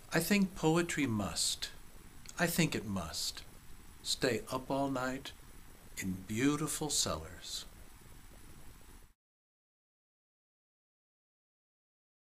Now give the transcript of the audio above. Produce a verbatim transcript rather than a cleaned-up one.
I think poetry must, I think it must, stay up all night in beautiful cellars.